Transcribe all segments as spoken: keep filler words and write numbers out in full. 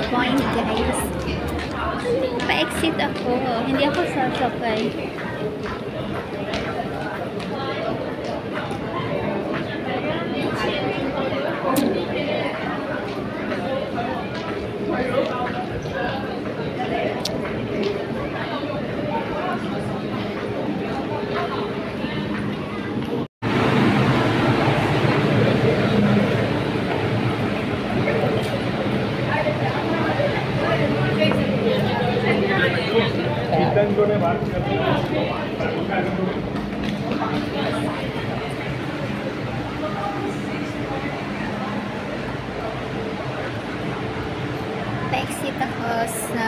point, guys. Pa-exit ako. Hindi ako sasakay. Pa-exit ako sa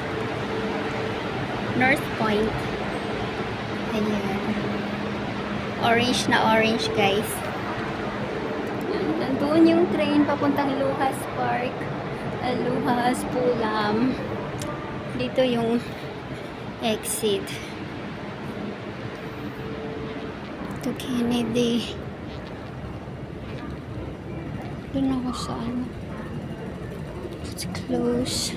North Point. Ayan. Orange na orange, guys. Nandun yung train papuntang Luhas Park. Luhas, Pulam. Dito yung exit to Kennedy. Doon ako sa ano. It's close.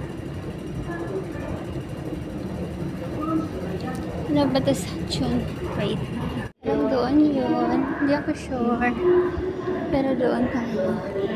Ano ba ito sa June? Wait. Parang doon yun. Hindi ako sure. Pero doon tayo.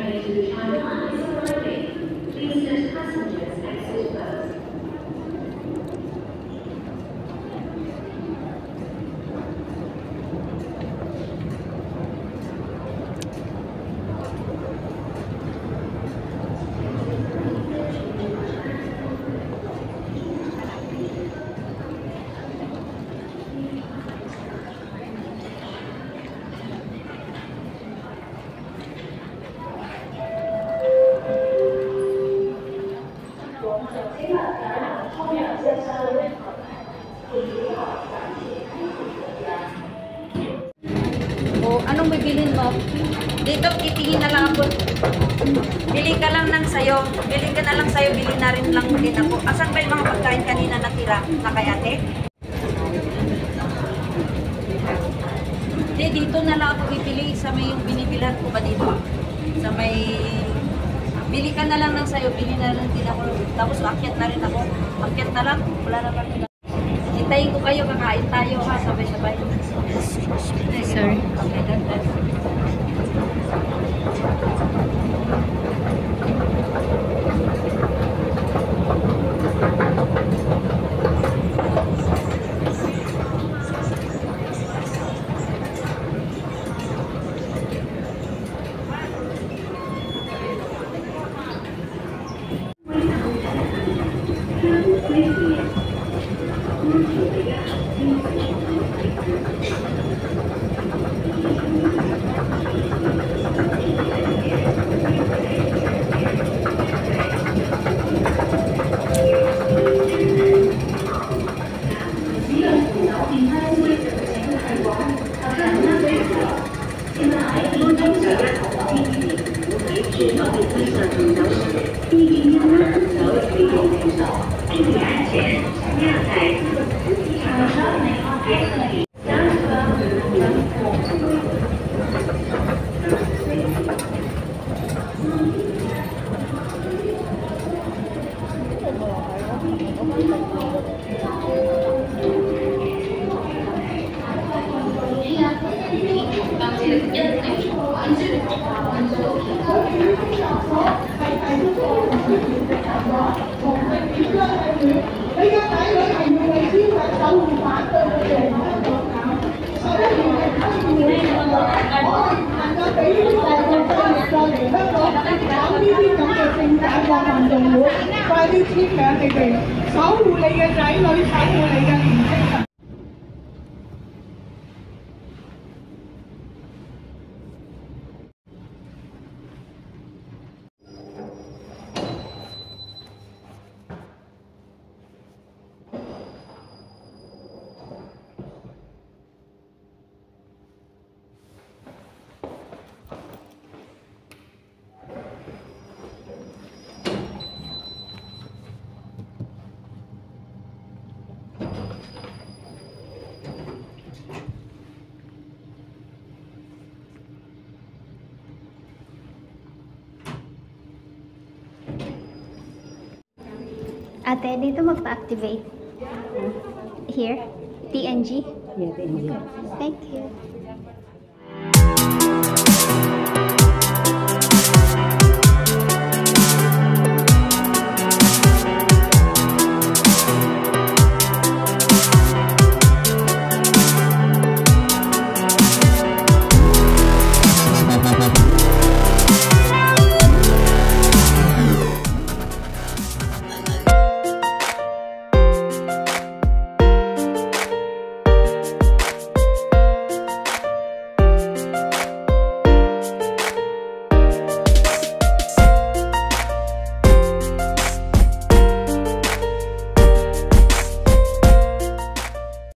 O, anong bibilin mo? Dito, titingin na lang ako. Bili ka lang ng sayo. Bili ka na lang sayo, bili na rin lang din ako. Asan ba yung mga pagkain kanina natira na kay ate? Hindi, dito na lang ako bibili. Sa may yung binibilan ko ba dito? Sa may... Bili ka na lang ng sayo, bili na lang din ako. Tapos akyat na rin ako. Akyat na lang. Wala na pa nila. Hintayin ko kayo, kakain tayo ha, sabay-sabay. Sorry. Okay, God bless. Ate, dito magpa-activate. Here. T N G. Yeah, thank you. Thank you.